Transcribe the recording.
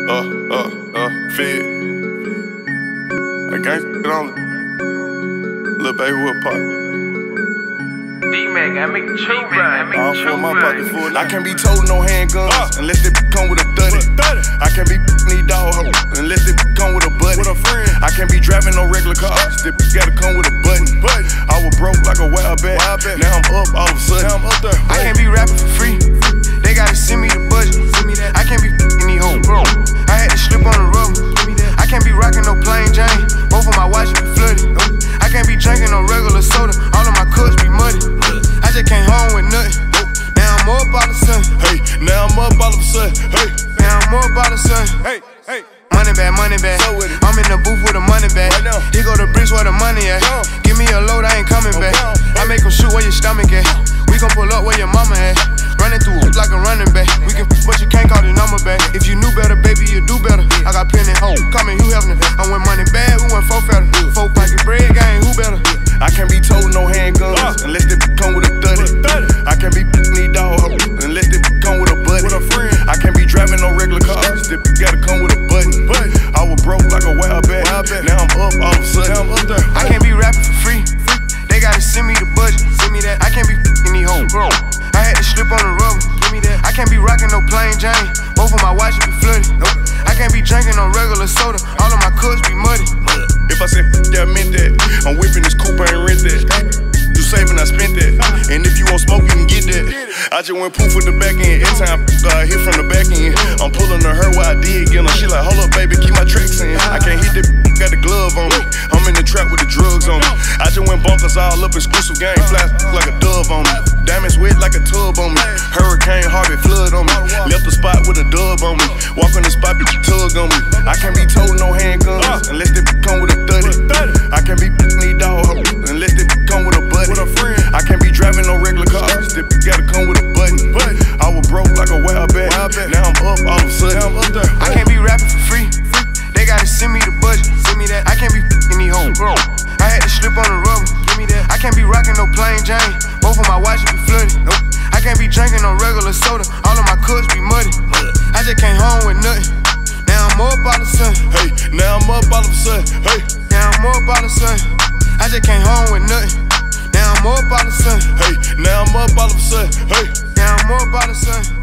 Fed. I got on Lil Baby with pop. D-Mac, I make the chew run. I can't be told no handguns unless they come with a 30. I can't be these dog hoes unless they come with a buddy. I can't be driving no regular cars. They gotta come with a button. I was broke like a wild bat. Now I'm up all of a sudden. I can't be rapping for free. They gotta send me the budget. I can't be these hoes. I had to slip on the rubber. I can't be rocking no plain Jane. Both of my watches be flooded. I can't be drinking no regular soda. All of my cups be muddy. I just came home with nothing. Now I'm up all of a sudden. Hey, now I'm up all of a sudden. Hey, now I'm up all of a sudden. Hey, hey. Money bag, money bag. I'm in the booth with a money bag. Here go the bricks where the money at. Give me a load, I ain't coming back. I make them shoot where your stomach at. We gon' pull up where your mama at. Running through like a running back. We can but you can't call the number back. If you knew better, baby, you do better. I got plenty home, call me Hugh Hefner. I went money bad, we went 4 fatter. 4 pocket bread, gang, who better? I can't be told no handguns unless they come with a 30. I can't be these dog hoes unless they come with a buddy. I can't be driving no regular cars. They gotta come with a button. I was broke like a wild bat. Now I'm up all of a sudden. I can't be rapping for free. They gotta send me the budget. I can't be these hoes. I had to slip on the rubber. I can't be rocking no plain Jane. Both of my watches be flooded. I can't be drinking no regular soda. All of my cups be muddy. If I said that, I meant that. I'm whipping this coupe, I ain't rent that. You saving, I spent that. And if you want smoke, you can get that. I just went poof with the back end. Every time I hit from the back end, I'm pulling to her while I did get her. She like, hold up, baby, keep my tracks in. I can't hit that, got the glove on me. I'm in the trap with the drugs on me. I just went bonkers all up, exclusive game. Fly like a dove on me. Diamonds wet like a tub on me. Hurricane Harvey flood on me. Left the spot with a dub on me. Walk on the spot, bitch, tug on me. I can't be told no handguns unless they come with a 30. I can't be these dog hoes unless they come with a buddy. I can't be driving no regular cars. They gotta come with a button. I was broke like a wild bat. Now I'm up all of a sudden. I can't be rapping for free. They gotta send me the budget. I can't be these hoes. I had to slip on the rubber. I can't be rocking no plain Jane. Both of my watches be flooded. I can't be drinking no regular soda. All of my cups be muddy. I just came home with nothing. Now I'm up all of a sudden. Hey, now I'm up all of a sudden. Hey, now I'm up all of a sudden. I just came home with nothing. Now I'm up all of a sudden. Hey, now I'm up all of a sudden. Hey, now I'm up all of a sudden.